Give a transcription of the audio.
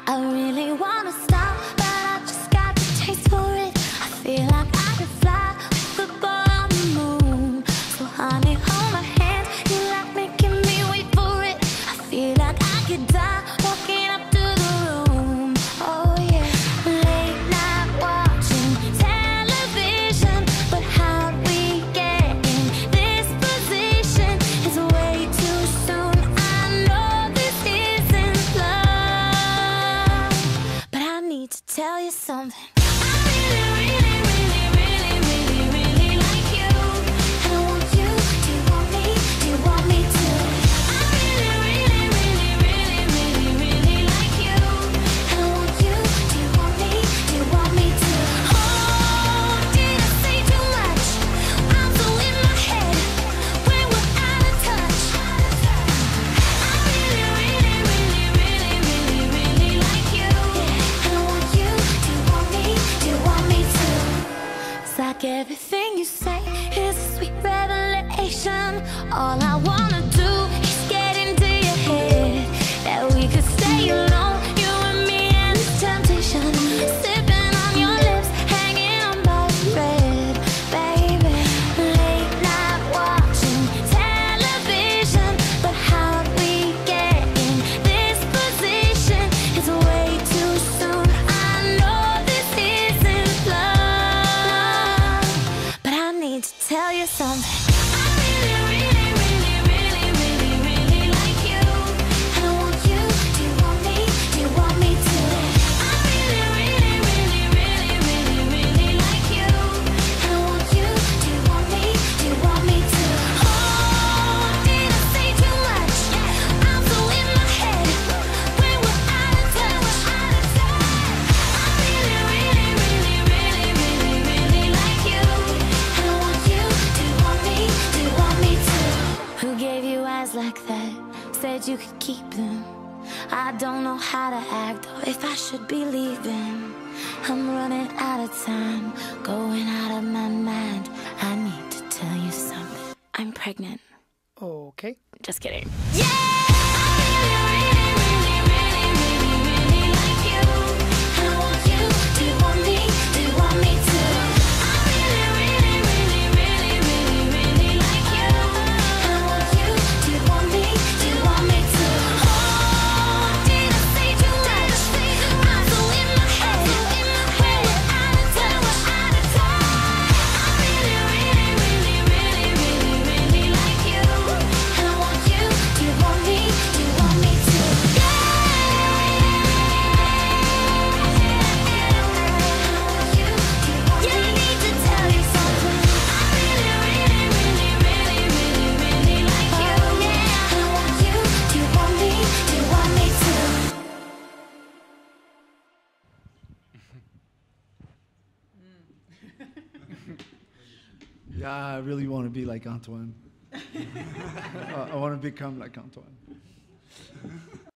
I really wanna stop, but I just got the taste for it. I feel like I could fly, we could go on the moon. So honey, hold my hand, you like making me wait for it. I feel like I could die walking up to the room. Oh yeah, late night watching television, but how'd we get in this position? It's way too soon. I know this isn't love, but I need to tell you something. Like everything you say is a sweet revelation. All I wanna do is get into your head, that we could stay alone, you and me and this temptation, sipping on your lips, hanging on by a thread, baby. Late night watching television, but how'd we get in this position? It's way too soon. I know this isn't love, but I need to tell you something. I really, really, really, really, really, really like you. And I want you. Do you want me? Do you want me to? I really, really, really, really, really, really like you. And I want you. Do you want me? Do you want me to? Oh, did I say too much? I'm so in my head when we're out of touch. I really, really, really, really, really, really like you. And I want you. Do you want me? Do you want me to? Who gave you eyes like that? Said you could keep them. I don't know how to act or if I should be leaving. I'm running out of time, going out of my mind. I need to tell you something. I'm pregnant. Okay. Just kidding. Yeah! I really, really, really, really, really like you. And I want you. Do you want me? Do you want me to? I really, really, really, really, really, really like you. And I want you. Do you want me? Do you want me to? Oh, did I say too much? I'm so in my head when we're out of touch. I really, really, really, really, really, really like you. And I want you. Do you want me? Do you want me to? Yeah, I need to tell you something. I really, really, really, really, really, really like you. And I want you. Do you want me? Do you want me to? Yeah, I really want to be like Antoine. I want to become like Antoine.